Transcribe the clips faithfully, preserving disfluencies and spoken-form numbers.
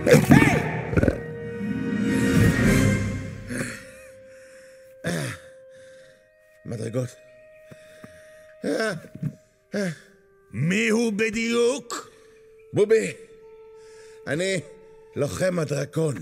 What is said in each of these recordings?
מדרגות. מי הוא בדיוק? בובי, אני לוחם הדרקון.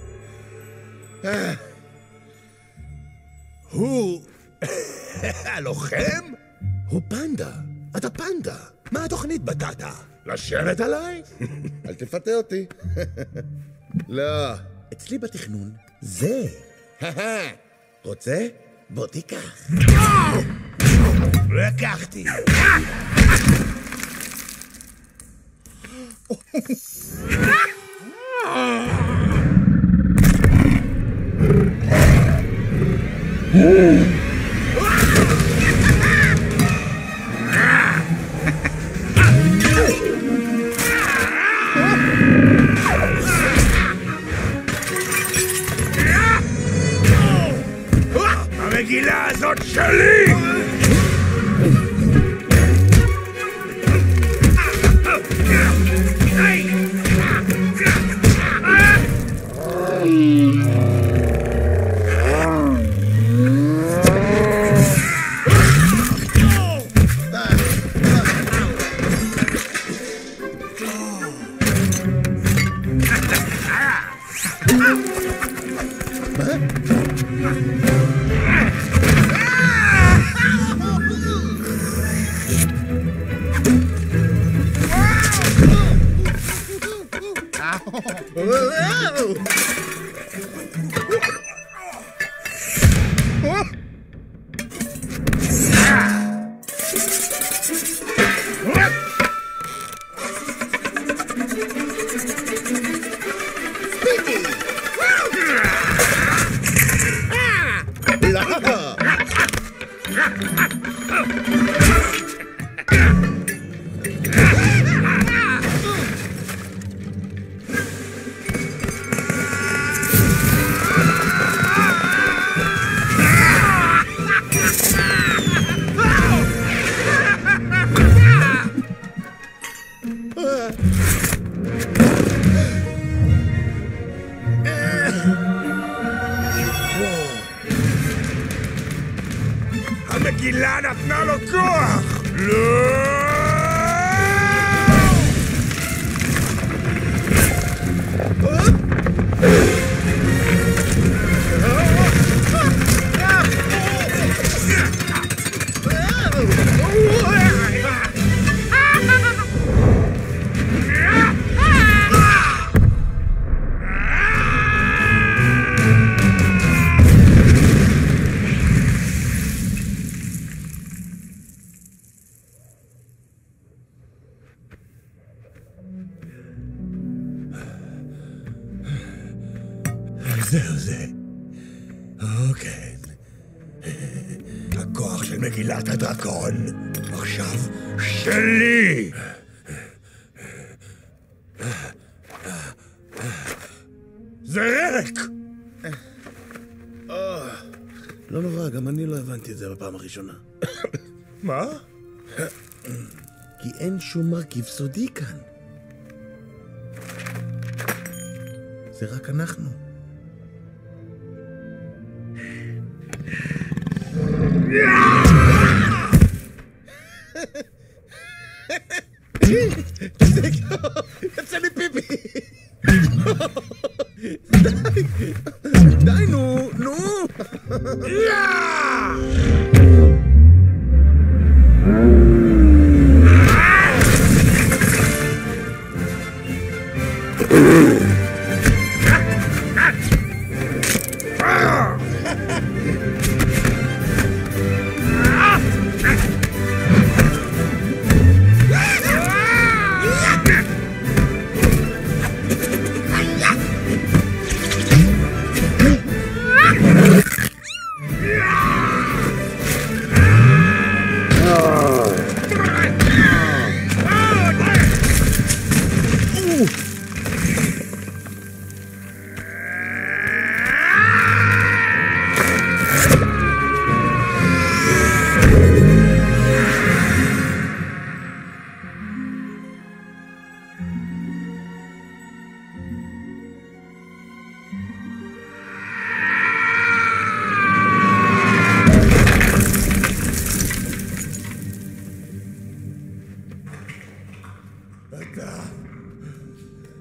הוא... הלוחם? הוא פנדה. אתה פנדה. מה התוכנית בטטה? לשבת עליי? אל תפתה אותי. לא. אצלי בתכנון זה. רוצה? בוא תיקח. לקחתי. המגילה הזאת שלי! המגילה נתנה לו כוח! לא! זהו זה. אוקיי. הכוח של מגילת הדרקון עכשיו שלי! זה ריק! לא נורא, גם אני לא הבנתי את זה בפעם הראשונה. מה? כי אין שום מרכיב סודי כאן. זה רק אנחנו. יצא לי פיפי. די, די, נו, נו.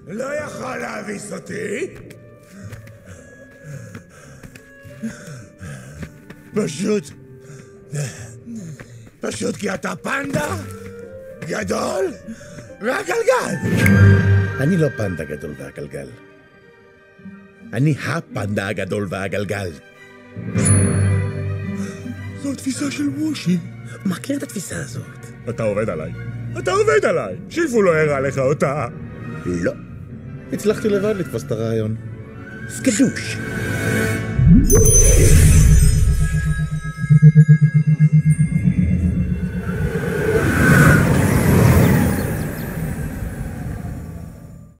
לא יכול להביס אותי. פשוט... פשוט כי אתה פנדה גדול והגלגל. אני לא פנדה גדול והגלגל. אני הפנדה הגדול והגלגל. זו התפיסה של מושי. הוא מכיר את התפיסה הזאת. אתה עובד עליי. אתה עובד עליי. שיפו לא הראה לך אותה. לא. הצלחתי לבד לתפוס את הרעיון. סקדוש.